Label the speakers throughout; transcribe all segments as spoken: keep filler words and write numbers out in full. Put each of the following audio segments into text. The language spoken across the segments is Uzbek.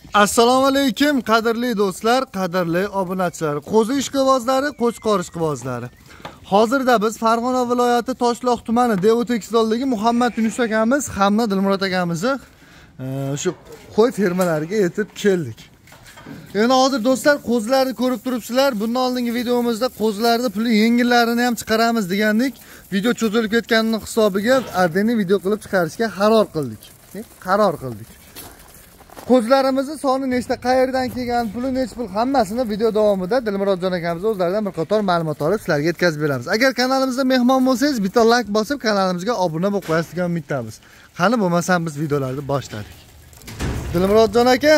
Speaker 1: Assalomu alaykum qadrli do'stlar, qadrli obunachilar, qo'zi ishqibozlari, qo'chqor ishqibozlari. Hozirda biz Farg'ona viloyati Toshloq tumani Devo Tekstoldagi Muhammad Yunus akamiz hamda Dilmurod akamizni shu qo'y fermalariga yetib keldik. Endi hozir do'stlar qo'zilarni ko'rib turibsizlar. Bundan oldingi videomizda qo'zilarning puli yengillarini ham chiqaramiz degandik. Video cho'zilib ketganining hisobiga adeni video qilib chiqarishga qaror qildik. Qaror qildik. Qo'zlarimizni soni nechta, qayerdan kelgan, puli nech pul hammasini video davomida Dilmurodjon akamiz o'zlaridan bir qator ma'lumot olib sizlarga yetkazib beramiz. Agar kanalimizda mehmon bo'lsangiz, bitta like bosib kanalimizga obuna bo'lib qo'yasiz degan umiddamiz. Qani bo'lmasam biz videolarni boshladik. Dilmurodjon aka,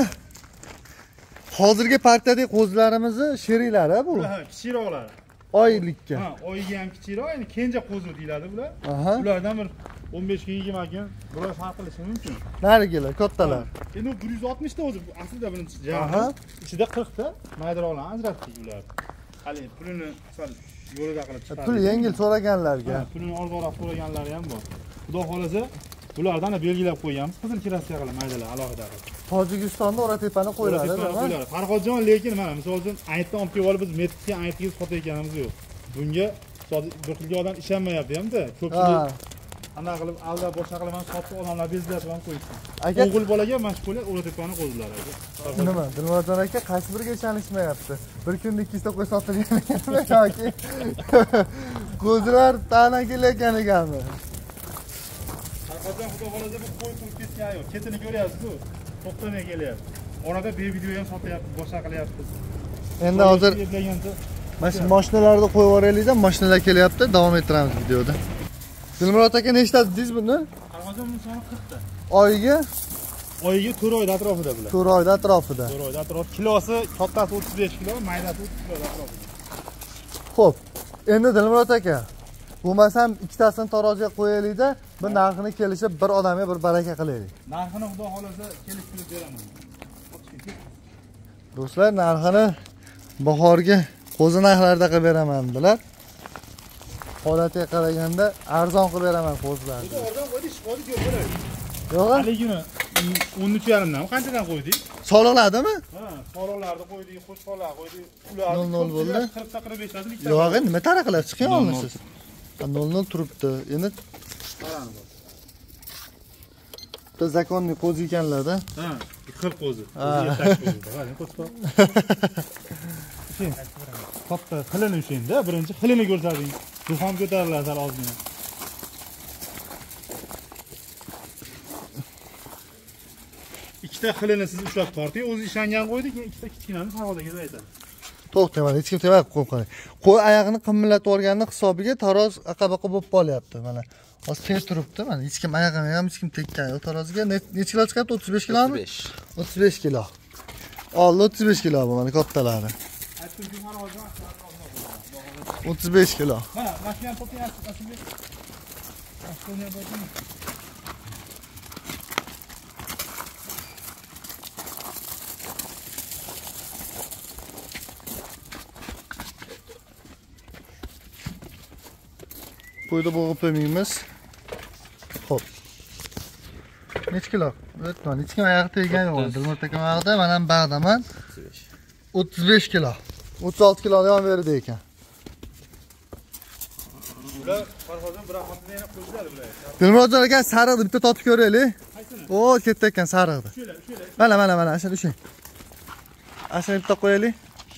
Speaker 1: hozirgi partiyadagi qo'zlarimizni sheriklari bu.
Speaker 2: Ha, kichikroqlar.
Speaker 1: Oylikka.
Speaker 2: Ha, oyiga ham kichikroq, endi kenja qo'zi deyiladi bular. Ulardan bir o'n besh kun yigirma kun biroz farq qilishi mumkin.
Speaker 1: Narigilar, kattalar.
Speaker 2: Endi bir yuz oltmish ta o'zi aslida buni jami ichida qirq ta maydaroqlarni ajratdik ular. Hali pulini sal yo'lida qilib chiqardik.
Speaker 1: Pul yengil so'raganlarga.
Speaker 2: Pulini orqaroq so'raganlari ham bor. Xudo xolasa bulardan belgilab qo'yamiz, qizil kirasiya qilib maydalar alohida qilib.
Speaker 1: Tojikistonda O'ratepani qo'yiladi,
Speaker 2: to'g'rimi? Farhodjon, lekin mana misol uchun aytdan olib kelib olib biz metrga aytga sotayotganimiz yo'q. Bunga bir xilga odam ishonmayapti hamda. Ko'pchilik ana qilib aldab boshqa qilib ham sotib odamlar bezlab ham qo'yishsin. O'g'il bolaga mashg'uliyat O'ratepani qo'zilari aka.
Speaker 1: Nima? Dilmurodjon aka qaysi biriga ishonishmayapti? Bir kunda ikkita qo'y sotilganmi yoki qo'zilar ta'na kelayotgan ekanmi?
Speaker 2: Farhodjon, xudo xolasa bu qo'y turib ketgan yo'q. Ketini ko'ryapsiz-ku. To'xtamay kelyapti. Orada bevideo ham sotyapti, boshqa qilyapti.
Speaker 1: Endi hozir mana shu mashinalarni qo'yib yuboraylik-da, mashinalar kelyapti, davom ettiramiz videoda. Dilmurod aka nechta dedingiz buni?
Speaker 2: Farhodjon, buni soni qirq ta.
Speaker 1: Oyiga?
Speaker 2: Oyiga to'rt oyda atrofida bular.
Speaker 1: to'rt oyda atrofida.
Speaker 2: to'rt oyda atrofida. Kilosi kattasi o'ttiz besh kilo, maydasi o'ttiz kilo atrofida.
Speaker 1: Xo'p, endi Dilmurod aka, bo'lmasam ikkitasini taroziga qo'yaylik-da, bir narxini kelishib bir odamga bir baraka qilaylik.
Speaker 2: Narxini xudo xolasa kelishtirib beraman.
Speaker 1: Do'stlar, narxini bahorga qo'zi narxlarida qilib beraman dedilar. Holatiga qaraganda arzon qilib beraman qo'zilarni.
Speaker 2: Xudo arzon qo'ydik, qo'ydik yo'q bo'ladi.
Speaker 1: Yo'q-a?
Speaker 2: Haligini o'n uch yarim dan qanchadan qo'ydik?
Speaker 1: Soliqladimi?
Speaker 2: Ha, soliqlarni qo'ydik, qo'shqonlar qo'ydik. Ular
Speaker 1: nol nol bo'ldi.
Speaker 2: qirq ta qirq besh ta.
Speaker 1: Yo'q, nima taraqalar chiqgan olmisiz? nol nol turibdi. Endi
Speaker 2: qarang bor.
Speaker 1: Biz zakonni qo'zi ekanlar-da.
Speaker 2: Ha, qirq qo'zi. O'zi qo'zi. Qarang, qo'zqa. Katta xilini o'shanda, birinchi xilini ko'rsating. Ruhom ko'tarilar sal ozgina. Ikkita xilini siz ushlab torting, o'zi ishongan qo'ydik, ikkita kichkinani Farhodaga aytadi.
Speaker 1: To'xtayman, hech kim temay qo'yib qo'ying. Qo'y oyog'ini qimillatib o'rganning hisobiga taroz aqabaqa bo'lib qolyapti mana. Hozir tez turibdi mana, hech kim oyog'ini ham hech kim tekkan yo'q taroziga. Necha kilo chiqadi? o'ttiz besh kilomi? o'ttiz besh kilo. Oldi o'ttiz besh kilo bu mana kattalari. o'ttiz besh kilo.
Speaker 2: Mana, mashina topyapsiz, aslida. Aslida bo'ldimi?
Speaker 1: Qo'yda bo'g'ib qo'ymaymiz. Xo'p. Necha kilo? O'tman, hech kim oyog'i teggan yo'q. Dilmurod aka oyog'ida, men ham bag'daman. o'ttiz besh kilo. o'ttiz olti kilo yon berdi ekan.
Speaker 2: Ular Farhodjon bir haftada yana qo'ydilar bular.
Speaker 1: Dilmurodjon aka sariqni bitta totib ko'raylik. O, ketdi ekan sariqni.
Speaker 2: Shular, shular.
Speaker 1: Mana, mana, mana, ashuni ushing. Ashuni bitta qo'yaylik.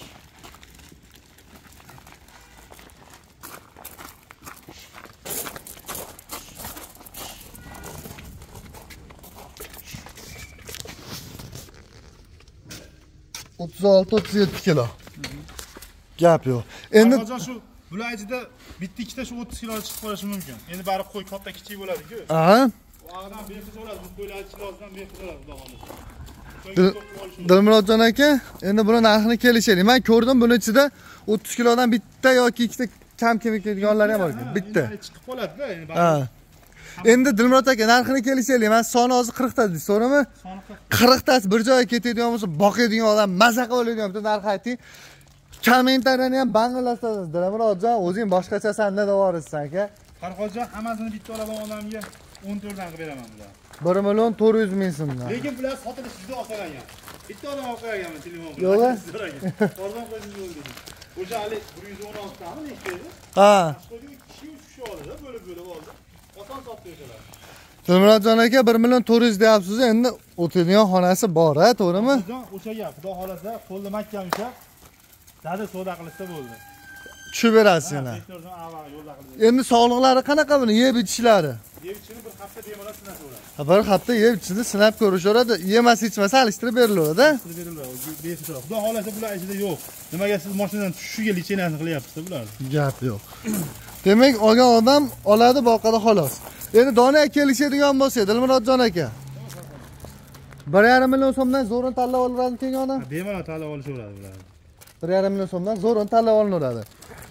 Speaker 1: o'ttiz olti o'ttiz yetti kilo. Gap yo'q.
Speaker 2: Endi Farhodjon shu bular ichida bitta ikkita shu o'ttiz kilo chiqib qolishi mumkin. Endi bari qo'y katta kichik bo'ladi-ku.
Speaker 1: Aha.
Speaker 2: Og'dan befiz bo'ladi, bu qo'ylar kilosidan befiz bo'ladi, xudo xolasa.
Speaker 1: Dilmurodjon aka, endi buni narxini kelishaylik. Men ko'rdim buni ichida o'ttiz kilodan bitta yoki ikkita kam keladiganlar ham bor ekan. Bitta.
Speaker 2: Chiqib qoladi-da, endi bari.
Speaker 1: Ha. Endi Dilmurod aka narxini kelishaylik. Men soni hozir qirq ta deysiz, to'g'rimi?
Speaker 2: Soni
Speaker 1: qirq tasi bir joyga ketadigan bo'lsa, boqadigan odam maza qilib oladigan bitta narx ayting. Kommentariyani ham banglasasiz. Dilmurodjon, o'zing boshqachasan deb yuborasiz aka.
Speaker 2: Farhodjon hammasini bitta olaman odamga o'n to'rt dan qilib beraman bular.
Speaker 1: bir million to'rt yuz ming so'mdan.
Speaker 2: Lekin bular sotilishi juda oson ekan. Bitta odam olib qo'yganman telefon bilan.
Speaker 1: Yo'q.
Speaker 2: Ordan qo'yib yo'l dedim. O'sha hali bir yuz o'n olti tami nechta edi?
Speaker 1: Ha.
Speaker 2: ikki kishi uch kishi oldi-da, bo'lib-bo'lib oldi. Oson sotdi o'shalar.
Speaker 1: Dilmurodjon aka bir million to'rt yuz deyapsiz, endi o'tadigan xonasi bor-a, to'g'rimi?
Speaker 2: O'sha gap, xudo xolasa, qo'lda mahkam ushlab, dada savdo qilsa bo'ldi.
Speaker 1: Tushib berasiz yana.
Speaker 2: Sektordan avval yo'lda qildi.
Speaker 1: Endi sog'liqlari qanaqa buni yeb ichishlari?
Speaker 2: Yeb ichini bir hafta bemalol sinab ko'radi.
Speaker 1: Ha, bir hafta yeb ichini sinab ko'rishaveradi. Yemasa ichmasa alishtirib berilaveradi-da.
Speaker 2: Bemalol. Xudo xolasa bular ichida yo'q. Nimaga siz mashinadan tushishiga licheniyasini qilyapsiz-da bular?
Speaker 1: Gap yo'q. Demak, olgan odam oladi, boqadi xolos. Endi dona kelishadigan bo'lsa, Dilmurodjon aka. bir yarim million so'mdan zo'rini tanlab olaveradi tegona.
Speaker 2: Bemalol tanlab olishaveradi bular.
Speaker 1: bir yarim million so'mdan zo'rini tanlab olinaveradi.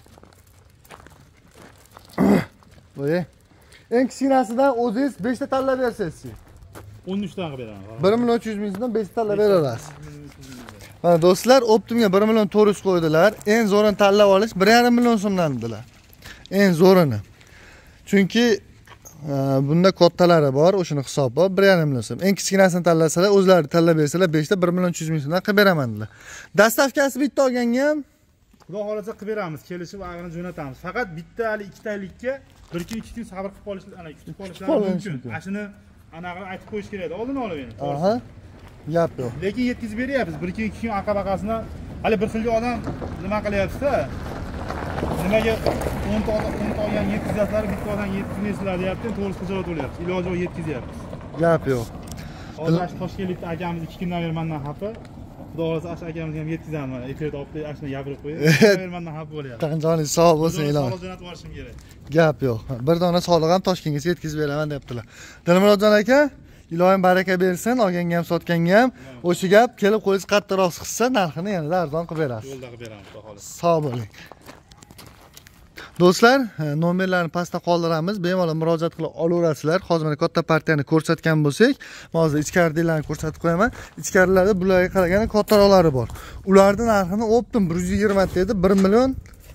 Speaker 1: Voy. Eng kichkinasidan o'zingiz besh ta tanlab bersangiz.
Speaker 2: o'n uch tanga beraman.
Speaker 1: bir million uch yuz ming so'mdan besh ta tanlab berasiz. Mana do'stlar, Optimga bir million to'rt yuz qo'ydilar. Eng zo'rini tanlab olish bir yarim million so'mdan dedilar. Eng zo'rini. Chunki bunda kattalari bor, o'shini hisob bor, bir yarim million so'm. Eng kichkinasini tanlasalar, o'zlari tanlab bersalar, besh ta bir million uch yuz ming so'mdan qilib beraman dedilar. Dastavkasi bitta olganga ham
Speaker 2: Xudo xolasa qilib beramiz, kelishib ag'ini jo'natamiz. Faqat bitta hali ikkitalikka bir kun ikki kun sabr qilib qolishlar, ana kutib qolishlar mumkin. Ashuni anaqani aytib qo'yish kerak, oldin olib endi.
Speaker 1: Aha. Gap yo'q.
Speaker 2: Lekin yetkazib beryapmiz. bir kun ikki kun aqabaqasini hali bir xilga odam nima qilyapti-da? Nimaga o'n ta o'n ta olgan yetkazasizlar, bitta odam yetkazmaysizlar deyapti, to'g'ri xijolat bo'lyapti. Iloji yo'q yetkazyapmiz.
Speaker 1: Gap yo'q.
Speaker 2: Hozir Toshkentlikda akamiz ikki kundan beri mendan xafa. Xudo xolasa ash akamizga ham yetkazaman. Efirda olib ashuni gapirib qo'yib, mendan xafa bo'lyapti.
Speaker 1: Tanjoningiz sog' bo'lsin, ilohim.
Speaker 2: Sog' jo'natib yuborishim kerak.
Speaker 1: Gap yo'q. Bir dona soliq ham Toshkentga yetkazib beraman debdilar. Dilmurodjon aka, ilohim baraka bersin, olganga ham sotganga ham. O'sha gap kelib qo'yingiz qattiqroq chiqsa, narxini yanada arzon qilib berasiz.
Speaker 2: Yo'lda qilib beramiz, xudo xolasa.
Speaker 1: Sog' bo'ling. Do'stlar, nomerlarni pastda qoldiramiz. Bemalol murojaat qilib olaverasizlar. Hozir mana katta partiyani ko'rsatgan bo'lsak, hozir ichkaridagilarni ko'rsatib qo'yaman. Ichkarilarda bularga qaraganda kattaroqlari bor. Ularning narxini Optim bir yuz yigirma dedi, bir million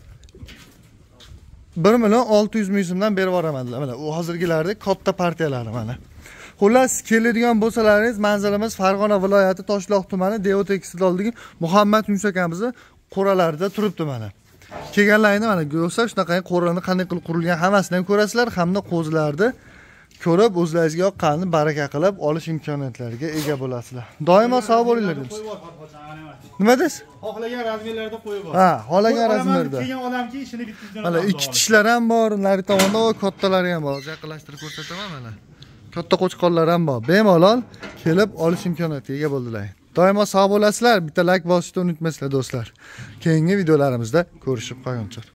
Speaker 1: bir million olti yuz ming so'mdan berib yuboraman dedilar. Mana u hozirgilardek katta partiyalari mana. Xullas, keladigan bo'lsalaringiz, manzilimiz Farg'ona viloyati Toshloq tumani Devoteksdagi Muhammad Yunus akamizning qo'ralarida turibdi mana. Kelganlaringni mana ko'rsa, shunaqa qo'rani qanday qilib qurilgan hammasini ham ko'rasizlar, hamda qo'zilarni ko'rib, o'zlaringizga yoqqanini baraka qilib olish imkoniyatlariga ega bo'lasizlar. Doimo sog' bo'linglar deymiz. Nima deysiz?
Speaker 2: Xohlagan razmerlarda qo'yib bor.
Speaker 1: Ha, xohlagan razmerda.
Speaker 2: Kelgan odamki ishini bitkazgan.
Speaker 1: Mana ikki tishlar ham bor, nari tomonda kattalari ham bor. Yaqinlashtirib ko'rsataman mana. Katta qo'chqonlar ham bor. Bemalol kelib olish imkoniyatiga ega bo'ldilar. Doimo sog' bo'lasizlar. Bitta like bosishni unutmaysizlar do'stlar. Keyingi videolarimizda ko'rishib qolguncha.